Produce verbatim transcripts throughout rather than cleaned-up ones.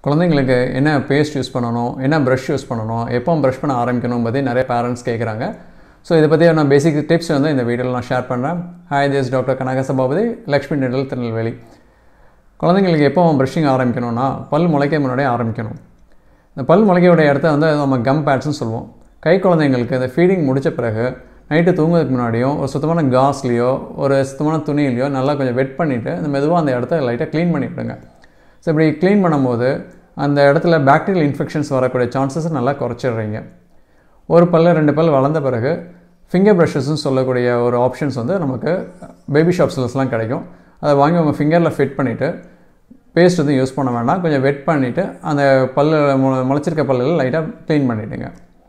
குழந்தைங்களுக்கு என்ன paste use பண்ணணும், என்ன ப்ரஷ் யூஸ் பண்ணணும், எப்போ ப்ரஷ் பண்ண ஆரம்பிக்கணும் பற்றி நிறைய பேரண்ட்ஸ் கேட்குறாங்க. ஸோ இதை பற்றி நான் பேசிக் டிப்ஸ் வந்து இந்த வீடியோவில் நான் ஷேர் பண்ணுறேன். Hi, this doctor Kanagasabapathi, Lakshmi dental, Tirunelveli. குழந்தைங்களுக்கு எப்போ ப்ரஷிங் ஆரம்பிக்கணும்னா பல் முளைக்க முன்னாடியே ஆரம்பிக்கணும். இந்த பல் முளைக்கையோட இடத்த வந்து நம்ம கம் பேட்ஸ்னு சொல்லுவோம். கை குழந்தைங்களுக்கு இந்த ஃபீடிங் முடித்த பிறகு நைட்டு தூங்குறதுக்கு முன்னாடியும் ஒரு சுத்தமான காஸ்லேயோ ஒரு சுத்தமான துணியிலையோ நல்லா கொஞ்சம் வெட் பண்ணிவிட்டு இந்த மெதுவாக அந்த இடத்த லைட்டாக க்ளீன் பண்ணிவிடுங்க. ஸோ இப்படி க்ளீன் பண்ணும்போது அந்த இடத்துல பாக்டீரியல் இன்ஃபெக்ஷன்ஸ் வரக்கூடிய சான்சஸ் நல்லா குறைச்சிடுறீங்க. ஒரு பல் ரெண்டு பல் வளர்ந்த பிறகு ஃபிங்கர் ப்ரஷஸ்ன்னு சொல்லக்கூடிய ஒரு ஆப்ஷன்ஸ் வந்து நமக்கு பேபி ஷாப்ஸ்லாம் கிடைக்கும். அதை வாங்கி உங்கள் ஃபிங்கரில் ஃபிட் பண்ணிவிட்டு பேஸ்ட் எதுவும் யூஸ் பண்ண வேண்டாம், கொஞ்சம் வெட் பண்ணிவிட்டு அந்த பல்லு முளைச்சிருக்க பல்லில் லைட்டாக க்ளீன் பண்ணிவிடுங்க.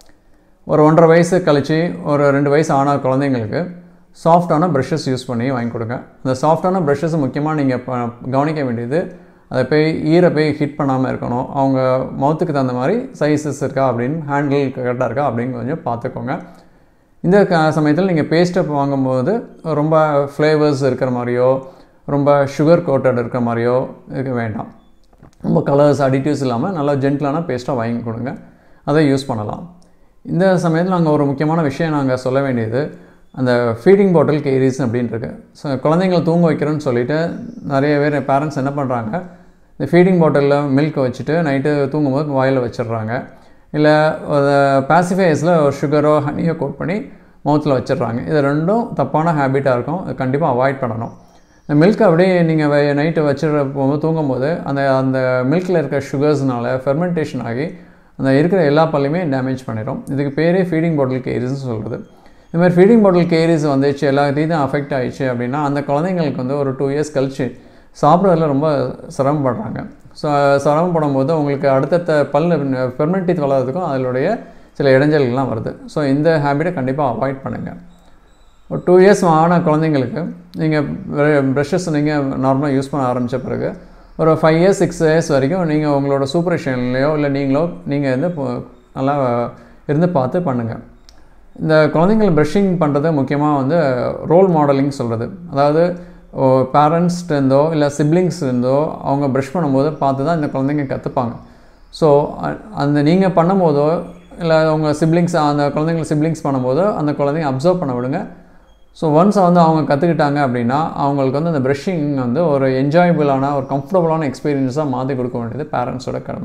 ஒரு ஒன்றரை வயசு கழித்து ஒரு ரெண்டு வயசு ஆன குழந்தைங்களுக்கு சாஃப்டான ப்ரஷஸ் யூஸ் பண்ணி வாங்கி கொடுங்க. அந்த சாஃப்டான ப்ரஷஸ் முக்கியமாக நீங்கள் கவனிக்க வேண்டியது, அதை போய் ஈரை போய் ஹிட் பண்ணாமல் இருக்கணும். அவங்க மவுத்துக்கு தகுந்த மாதிரி சைஸஸ் இருக்கா அப்படின்னு, ஹேண்டில் கரெக்டாக இருக்கா அப்படின்னு கொஞ்சம் பார்த்துக்கோங்க. இந்த க சமயத்தில் நீங்கள் பேஸ்ட்டை வாங்கும்போது ரொம்ப ஃப்ளேவர்ஸ் இருக்கிற மாதிரியோ ரொம்ப சுகர் கோட்டட் இருக்கிற மாதிரியோ இருக்க வேண்டாம். ரொம்ப கலர்ஸ் அடிட்டிவ்ஸ் இல்லாமல் நல்லா ஜென்டிலான பேஸ்ட்டாக வாங்கி கொடுங்க, அதை யூஸ் பண்ணலாம். இந்த சமயத்தில் நாங்கள் ஒரு முக்கியமான விஷயம் நாங்கள் சொல்ல வேண்டியது, அந்த ஃபீடிங் பாட்டில் கேரிஸ் அப்படின்ட்டுருக்கு. ஸோ குழந்தைங்களை தூங்க வைக்கிறேன்னு சொல்லிவிட்டு நிறைய பேர் பேரண்ட்ஸ் என்ன பண்ணுறாங்க, இந்த ஃபீடிங் பாட்டிலில் மில்க் வச்சுட்டு நைட்டு தூங்கும்போது வாயில் வச்சிடுறாங்க. இல்லை ஒரு பாசிஃபைஸில் ஒரு சுகரோ ஹனியோ கோட் பண்ணி மவுத்தில் வச்சிடுறாங்க. இது ரெண்டும் தப்பான ஹேபிட்டாக இருக்கும். அது கண்டிப்பாக அவாய்ட் பண்ணணும். இந்த மில்க் அப்படியே நீங்கள் நைட்டு வச்சிட போகும்போது தூங்கும்போது அந்த அந்த மில்கில் இருக்கிற சுகர்ஸ்னால ஃபெர்மெண்டேஷன் ஆகி அந்த இருக்கிற எல்லா பல்லையுமே டேமேஜ் பண்ணிடும். இதுக்கு பேரே ஃபீடிங் பாட்டில் கேரிஸ்னு சொல்கிறது. இந்த மாதிரி ஃபீடிங் பாட்டில் கேரிஸ் வந்துச்சு, எல்லா ரீதியும் அஃபெக்ட் ஆகிடுச்சு அப்படின்னா அந்த குழந்தைங்களுக்கு வந்து ஒரு டூ இயர்ஸ் கழிச்சு சாப்பிட்றதுல ரொம்ப சிரமப்படுறாங்க. ஸோ சிரமப்படும் போது உங்களுக்கு அடுத்தடுத்த பல் ஃபெர்மெண்டித் வளர்கிறதுக்கும் அதனுடைய சில இடைஞ்சல்கள்லாம் வருது. ஸோ இந்த ஹேபிட்டை கண்டிப்பாக அவாய்ட் பண்ணுங்கள். ஒரு டூ இயர்ஸ் ஆன குழந்தைங்களுக்கு நீங்கள் ப்ரஷஸ் நீங்கள் நார்மலாக யூஸ் பண்ண ஆரம்பித்த பிறகு ஒரு ஃபைவ் இயர்ஸ் சிக்ஸ் இயர்ஸ் வரைக்கும் நீங்கள் உங்களோட சூப்பரேஷன்லையோ இல்லை நீங்களோ நீங்கள் வந்து நல்லா இருந்து பார்த்து பண்ணுங்கள். இந்த குழந்தைங்களை ப்ரஷிங் பண்ணுறது முக்கியமாக வந்து ரோல் மாடலிங் சொல்கிறது. அதாவது பேரண்ட்ஸ்லேருந்தோ இல்லை சிப்ளிங்ஸ்லேருந்தோ அவங்க ப்ரஷ் பண்ணும்போது பார்த்து தான் இந்த குழந்தைங்க கற்றுப்பாங்க. ஸோ அந்த நீங்கள் பண்ணும்போதோ இல்லை உங்கள் சிப்ளிங்ஸ் அந்த குழந்தைங்களை சிப்ளிங்ஸ் பண்ணும்போதோ அந்த குழந்தைங்க அப்சர்வ் பண்ண விடுங்க. ஸோ ஒன்ஸ் வந்து அவங்க கற்றுக்கிட்டாங்க அப்படின்னா அவங்களுக்கு வந்து அந்த ப்ரஷிங் வந்து ஒரு என்ஜாயபிளான ஒரு கம்ஃபர்டபுளான எக்ஸ்பீரியன்ஸாக மாற்றி கொடுக்க வேண்டியது பேரண்ட்ஸோட கடமை.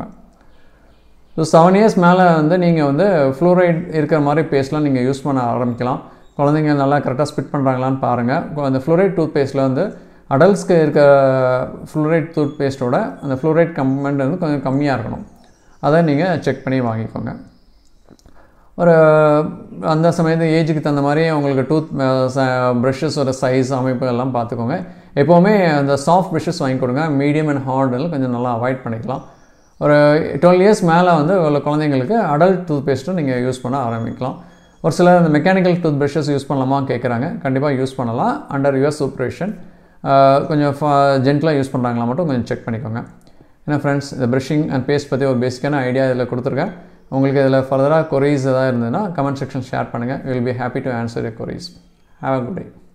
ஸோ செவன் இயர்ஸ் மேலே வந்து நீங்கள் வந்து ஃப்ளூரைட் இருக்கிற மாதிரி பேஸ்ட்லாம் நீங்கள் யூஸ் பண்ண ஆரம்பிக்கலாம். குழந்தைங்க நல்லா கரெக்டாக ஸ்பிட் பண்ணுறாங்களான்னு பாருங்கள். அந்த ஃப்ளூரைட் டூத் பேஸ்ட்டில் வந்து அடல்ட்ஸ்க்கு இருக்க ஃப்ளூரைட் டூத் பேஸ்ட்டோட அந்த ஃப்ளூரைட் கமெண்ட் வந்து கொஞ்சம் கம்மியாக இருக்கணும். அதை நீங்கள் செக் பண்ணி வாங்கிக்கோங்க. ஒரு அந்த சமயத்து ஏஜுக்கு தகுந்த மாதிரி உங்களுக்கு டூத் ப்ரஷஸோட சைஸ் அமைப்பு எல்லாம் பார்த்துக்கோங்க. எப்போவுமே அந்த சாஃப்ட் ப்ரஷஸ் வாங்கி கொடுங்க. மீடியம் அண்ட் ஹார்டில் கொஞ்சம் நல்லா அவாய்ட் பண்ணிக்கலாம். ஒரு டுவெல் இயர்ஸ் மேலே வந்து உள்ள குழந்தைங்களுக்கு அடல்ட் டூத் பேஸ்ட்டும் நீங்கள் யூஸ் பண்ண ஆரம்பிக்கலாம். ஒரு சிலர் இந்த மெக்கானிக்கல் டூத் ப்ரஷஸ் யூஸ் பண்ணலாமா கேட்குறாங்க. கண்டிப்பாக யூஸ் பண்ணலாம் அண்டர் யுவர் சூப்பரேஷன். கொஞ்சம் ஜென்டலாக யூஸ் பண்ணுறாங்களா மட்டும் கொஞ்சம் செக் பண்ணிக்கோங்க. ஏன்னா ஃப்ரெண்ட்ஸ், இந்த ப்ரஷிங் அண்ட் பேஸ்ட் பற்றி ஒரு பேசிக்கான ஐடியா இதில் கொடுத்துருக்கேன். உங்களுக்கு இதில் ஃபர்தராக கொரீஸ் எதாவது இருந்ததுன்னா கமெண்ட் செக்ஷன் ஷேர் பண்ணுங்கள். We will be happy to answer your queries. Have a good day.